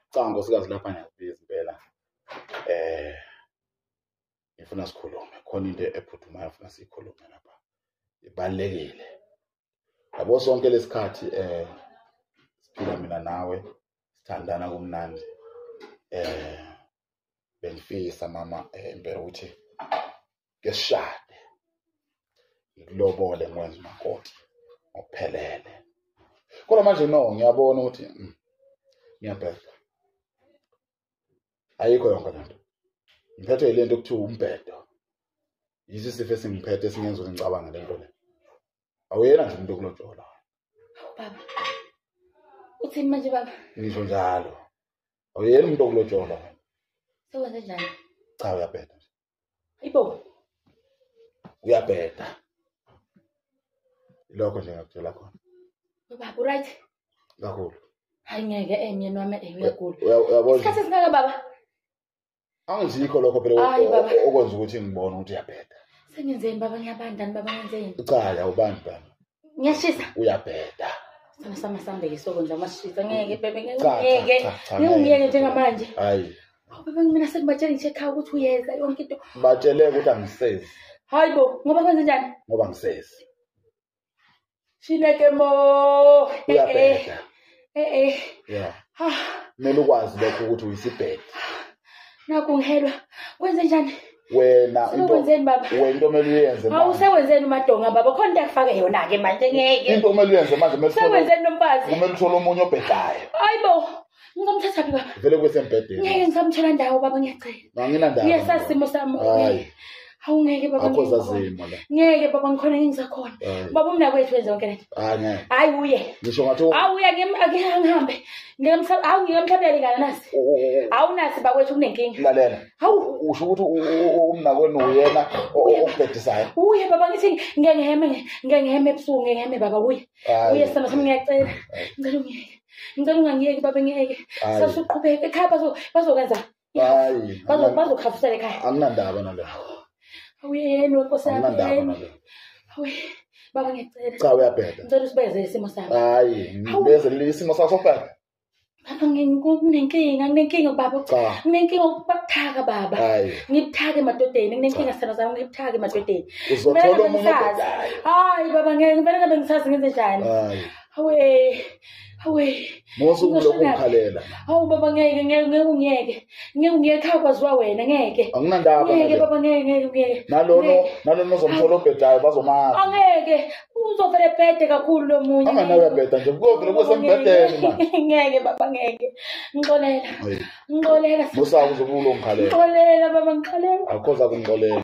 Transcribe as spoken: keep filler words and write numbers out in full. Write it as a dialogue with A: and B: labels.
A: Cha nkosikazi lapha ngiyabiza impela. Eh ngifuna sikhulume khona into ephuthumayo ngifuna sikhulume lapha. Ibalekile. Yabo sonke lesikhathi eh siphila mina nawe sithandana kumnandi. Eh bengifisa mama impela ukuthi ke sishade. Ngikulobole ngwenza umakoti ophelele. Kodwa manje no ngiyabona ukuthi ngiyabheda. Ayikho yonke lento. Ngiphethe ilento ekuthiwa umbhedo. Yisi sifo esingiphethe singenza ngicabanga lento le. Awuyena nje umuntu okulojola.
B: Baba. Uthini manje baba?
A: Ngisho njalo. Awuyena umuntu okulojola.
B: Sekwenze njani?
A: Cha uyabheda.
B: Hayibo.
A: Uyabheda. Lokho nje ngakutshela khona.
B: Baba, right?
A: Kakhulu.
B: Hayi ngeke emyeni wami uyagula.
A: Uyabona.
B: Isikhathi singaka baba?
A: Angizikho lokho phela okwenza ukuthi ngibone ukuthi uyabheda.
B: Sengenzeni baba ngiyabandani baba ngenzeni?
A: Cha awubani baba.
B: Ngiyashisa.
A: Uyabheda.
B: Sama sama sambeke sokwenza amashisa ngeke bebe ngeke. Ngiyeke njengamanje.
A: Hayi.
B: Baba mina sekubatshela nje ekhaya ukuthi uyeza yonke into.
A: Batshele ukuthi angisezi.
B: Hayibo, ngoba kwenze njani?
A: Ngoba ngisezi.
B: Shineke mo.
A: Uyabheda.
B: Eh eh.
A: Yeah. Kumele ukwazi lokho ukuthi uyisibhede.
B: Naku ngihelwa. Kwenze njani?
A: Wena
B: into wenzeni baba?
A: Wena into omele uyenze manje.
B: Awusewenzeni umadonga baba khona into akufake yona ke manje ngeke.
A: Into omele uyenze manje mase
B: sewenzeni nomfazi.
A: Kumele uthole umunye obhedayo.
B: Hayibo. Ngizomthatha phi baba?
A: Vele kwesembhedeni.
B: Ngeke ngisamthola ndawo baba ngiyacela.
A: Angina ndawo.
B: Ngiyasasimo sami.
A: Hayi.
B: Awungeke baba.
A: Akhoza zimo la.
B: Ngeke baba ngikhona ngizakhona. Baba umnakwethu wenze yonke lento.
A: Hayi ngeke.
B: Hayi uye.
A: Ngisho ngathi
B: awuya ngihambe. Ngiyamsaba awu ngiyamthabela ngana nasi. Awunasi bakwethu kunenkinga.
A: Lalela.
B: Hawu
A: usho ukuthi umnakwenu uyena okubhedisayo.
B: Uye baba ngithi ngeke ngiheme ngeke ngiheme ebusuku ngeke ngiheme baba uye. Uye sama sama ngiyacela. Ngicela ungiyeke. Ngicela ungangiyeki baba ngiyeke. Sasuqhubeka ekhaya bazo bazokwenza.
A: Hayi.
B: Bazo bazokhafusela ekhaya.
A: Anginandaba nalo.
B: Awuyeni wenkosi yami.
A: Anginandaba nalo.
B: Hayi baba ngiyacela.
A: Cha uyabheda.
B: Ngicela usibeze isimo sami.
A: Hayi ngibeze isimo sakho sokubheda.
B: Baba nginenkinga nginenkinga baba. Nginenkinga ukubuthaka baba. Ngibuthaka emadodeni nginenkinga sithando sami ngibuthaka emadodeni.
A: Uzothola umuntu.
B: Hayi baba ngeke ngivele ngabe ngisazi ngenze njani.
A: Hayi.
B: Hawe. Hawe.
A: Mosukulo ukukhalela.
B: Hawu baba ngeke ngeke ngeke ungiyeke. Ngeke ungiyeke ekhaya kwaziwa wena ngeke.
A: Anginandaba.
B: Ngeke baba ngeke ngeke ungiyeke.
A: Nalono nalono uzomthola obhedayo bazomazi.
B: Angeke. Uzovele bhede kakhulu lo munye.
A: Angana uyabheda nje kuvele kwesembhedeni manje.
B: Ngeke baba ngeke. Ngixolela. Ngixolela.
A: Musa uzobulo ngikhalela.
B: Ngixolela baba ngixolela.
A: Akhoza kungixolela.